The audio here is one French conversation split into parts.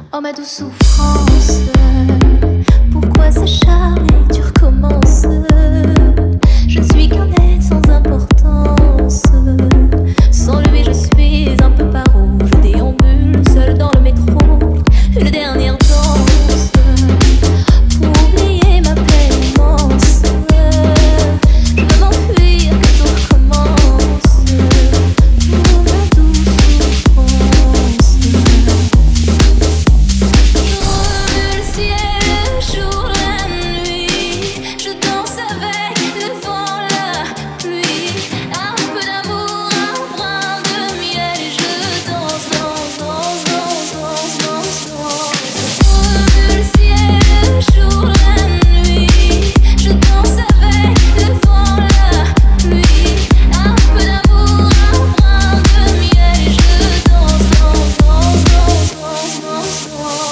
Oh ma douce souffrance, pourquoi s'acharner, tu recommences. Je ne suis qu'un être sans importance. Sans lui je suis un peu paro. Je déambule seul dans le métro. Une dernière danse pour oublier ma peine immense. Je veux m'enfuir que tout recommence. Oh ma douce souffrance. Le ciel, le jour, la nuit, je danse avec le vent, la pluie, un peu d'amour, un brin de miel, et je danse, danse, danse, danse, danse, danse, danse. Le ciel, le jour, la nuit, je danse avec le vent, la pluie, un peu d'amour, un brin de miel, et je danse, danse, danse, danse, danse, danse, danse.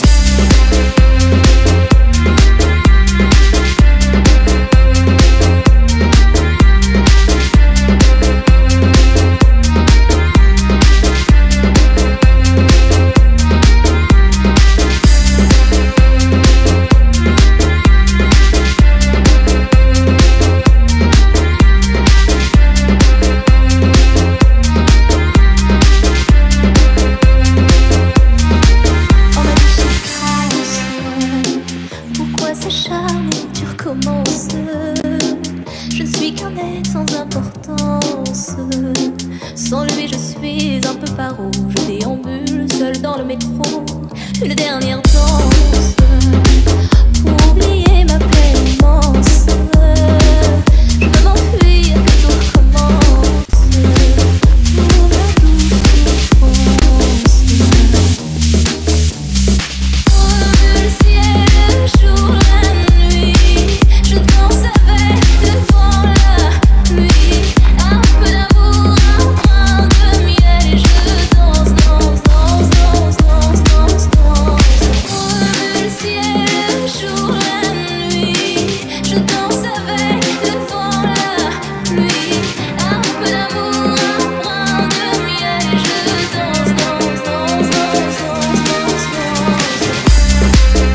Oh ma douce souffrance, pourquoi s'acharner, tu recommences. Je ne suis qu'un être sans importance. Sans lui je suis un peu paro. Je déambule seul dans le métro. Une dernière danse pour oublier ma peine immense. Je veux m'enfuir que tout recommence. Oh ma douce souffrance. Le ciel, le jour, la nuit, je danse avec le vent, la pluie, un peu d'amour, un brin de miel, et je danse, danse, danse, danse, danse, danse, danse. Le ciel, le jour, la nuit, je danse avec le vent, la pluie, un peu d'amour, un brin de miel, et je danse, danse, danse, danse, danse, danse, danse.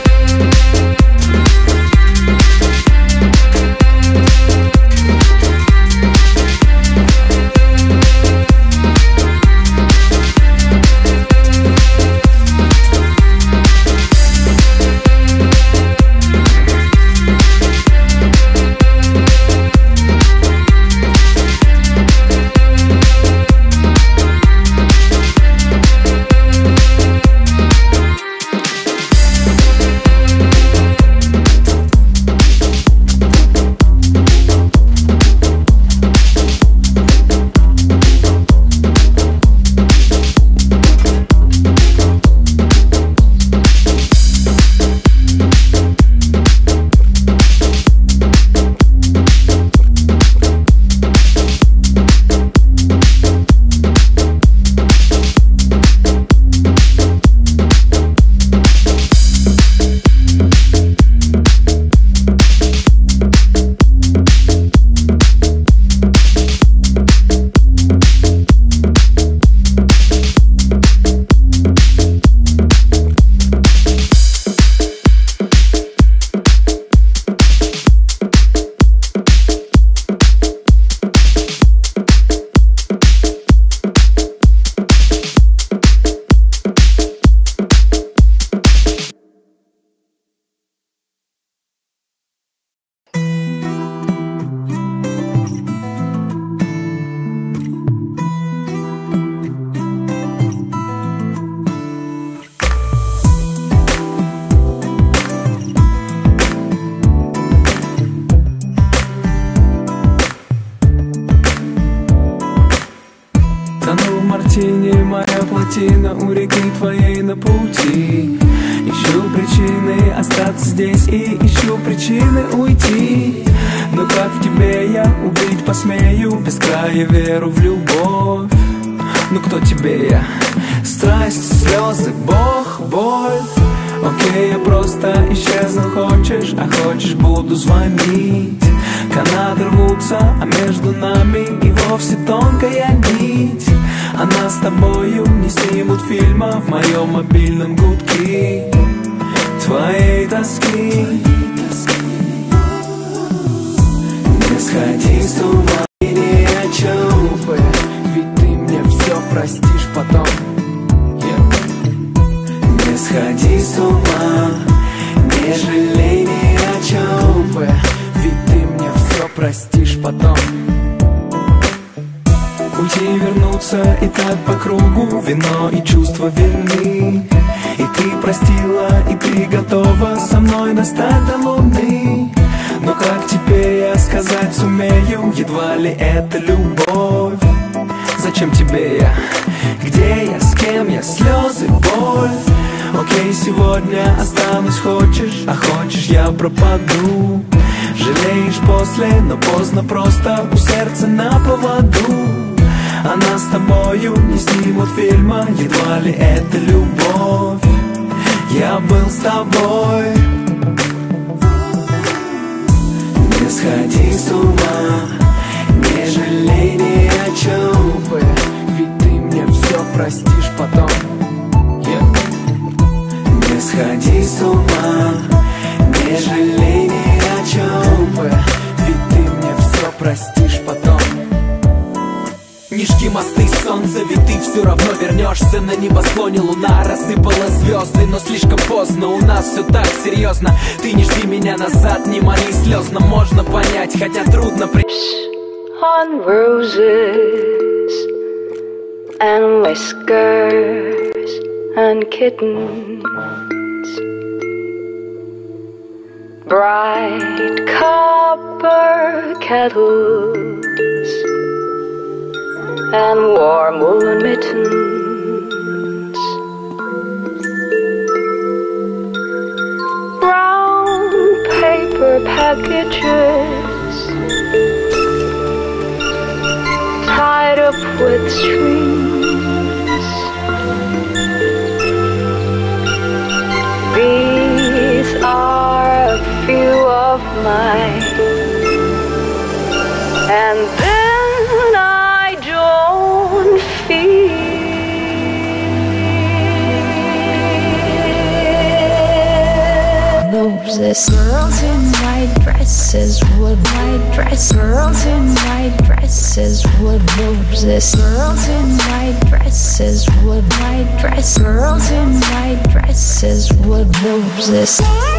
Тону в мартине, моя плотина у реки твоей на пути. Ищу причины остаться здесь и ищу причины уйти. Но как в тебе я убить посмею, без края веру в любовь. Ну кто тебе я? Страсть, слезы, Бог, боль. Окей, я просто исчезну, хочешь, а хочешь буду звонить. Канаты рвутся, а между нами и вовсе тонкая нить. А нас с тобою не снимут фильма в моем мобильном гудке твоей тоски. Не сходи с ума ни о чем, ведь ты мне все простишь потом. Не сходи с ума, не жалей ни о чем, ведь ты мне все простишь потом. Уйти, вернуться и так по кругу, вино и чувство вины. И ты простила, и ты готова со мной достать до луны. Но как теперь я сказать сумею, едва ли это любовь? Зачем тебе я? Где я? С кем я? Слезы, боль. Окей, сегодня останусь, хочешь, а хочешь я пропаду. Жалеешь после, но поздно, просто у сердца на поводу. А нас с тобою не снимут фильма, едва ли это любовь. Я был с тобой. Не сходи с ума, не жалей ни о чем, ведь ты мне все простишь потом. Не сходи с ума, не жалей ни о чем, ведь ты мне все простишь потом. Не жги мосты, солнце, ведь ты все равно вернешься. На небосклоне луна рассыпала звезды, но слишком поздно, у нас все так серьезно. Ты не жди меня назад, не моли слезно. Можно понять, хотя трудно On roses and whiskers and kittens, bright copper kettles and warm woolen mittens, brown paper packages tied up with strings. These are a few of mine, and then I don't feel roses. Girls in white dresses with white dress. Girls in white dresses with roses. Girls in white dresses with white dress. Girls in white dresses with roses.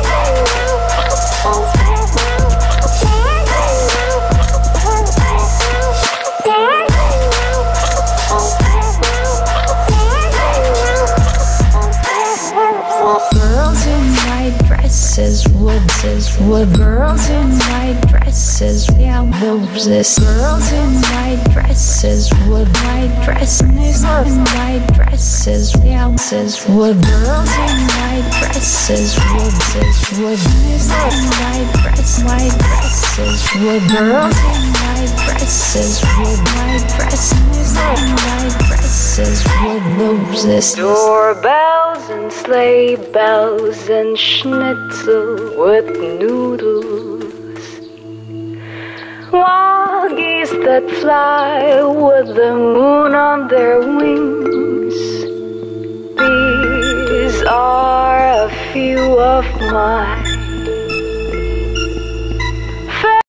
Girls in white dresses with girls in white dresses, yeah, roses. Girls in white dresses with white dresses, in white dresses, yeah, with girls in white dresses, with white dresses, with girls in white dresses, with white dresses, in white dresses, with roses. doorbells and sleigh bells and schnitzel with noodles, wild geese that fly with the moon on their wings. These are a few of my